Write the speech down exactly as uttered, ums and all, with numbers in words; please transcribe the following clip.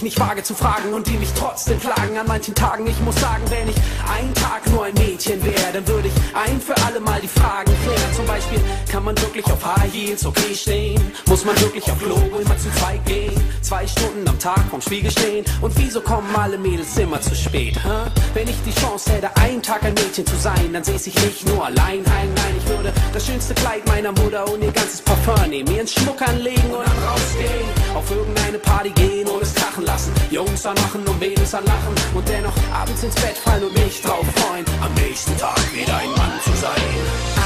nicht wage zu fragen und die mich trotzdem plagen an manchen Tagen. Ich muss sagen, wenn ich einen Tag nur ein Mädchen wäre, dann würde ich ein für alle Mal die Fragen klären. Zum Beispiel, kann man wirklich auf High Heels okay stehen? Muss man wirklich auf Klo immer zu zweit gehen? Zwei Stunden am Tag vorm Spiegel stehen? Und wieso kommen alle Mädels immer zu spät? Huh? Wenn ich die Chance hätte, einen Tag ein Mädchen zu sein, dann säße ich nicht nur allein heim. Nein, ich würde das schönste Kleid meiner Mutter und ihr ganzes Parfum nehmen, mir einen Schmuck anlegen und dann rausgehen, auf irgendeine Party gehen und es krachen lassen, Jungs anmachen und Mädels anlachen und dennoch abends ins Bett fallen und mich drauf freuen, am nächsten Tag wieder ein Mann zu sein.